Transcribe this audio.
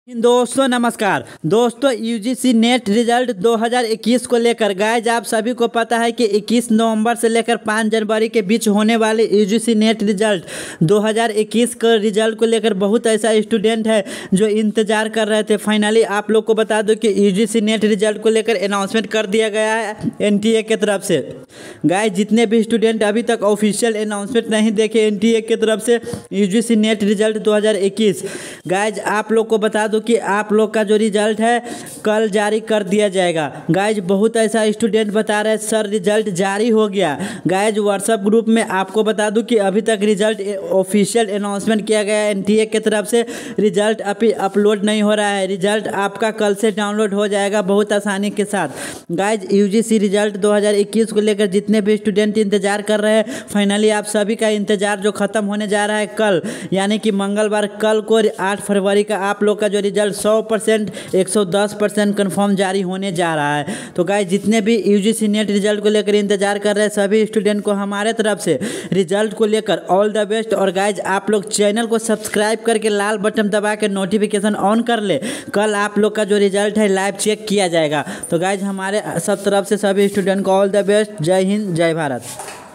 दोस्तों नमस्कार। दोस्तों यूजीसी नेट रिजल्ट 2021 को लेकर गाइज आप सभी को पता है कि 21 नवंबर से लेकर 5 जनवरी के बीच होने वाले यूजीसी नेट रिजल्ट 2021 का रिजल्ट को लेकर बहुत ऐसा स्टूडेंट है जो इंतजार कर रहे थे। फाइनली आप लोग को बता दो कि यूजीसी नेट रिजल्ट को लेकर अनाउंसमेंट कर दिया गया है एनटीए की तरफ से। गाइज जितने भी स्टूडेंट अभी तक ऑफिशियल अनाउंसमेंट नहीं देखे एनटीए की तरफ से यूजीसी नेट रिजल्ट 2021, गाइज आप लोग को बता दो कि आप लोग का जो रिजल्ट है कल जारी कर दिया जाएगा। गाइज बहुत ऐसा स्टूडेंट बता रहे हैं सर रिजल्ट जारी हो गया। गाइज व्हाट्सएप ग्रुप में आपको बता दूं कि अभी तक रिजल्ट ऑफिशियल अनाउंसमेंट किया गया है एनटीए की तरफ से। रिजल्ट अभी अपलोड नहीं हो रहा है। रिजल्ट आपका कल से डाउनलोड हो जाएगा बहुत आसानी के साथ। गाइज यूजीसी रिजल्ट 2021 को लेकर जितने भी स्टूडेंट इंतजार कर रहे हैं, फाइनली आप सभी का इंतजार जो खत्म होने जा रहा है कल, यानी कि मंगलवार कल को 8 फरवरी का आप लोग का जो रिजल्ट 100% 110% कंफर्म जारी होने जा रहा है। तो गाइज जितने भी यूजीसी नेट रिजल्ट को लेकर इंतजार कर रहे हैं सभी स्टूडेंट को हमारे तरफ से रिजल्ट को लेकर ऑल द बेस्ट। और गाइज आप लोग चैनल को सब्सक्राइब करके लाल बटन दबा के नोटिफिकेशन ऑन कर ले। कल आप लोग का जो रिजल्ट है लाइव चेक किया जाएगा। तो गाइज हमारे सब तरफ से सभी स्टूडेंट को ऑल द बेस्ट। जय हिंद, जय भारत।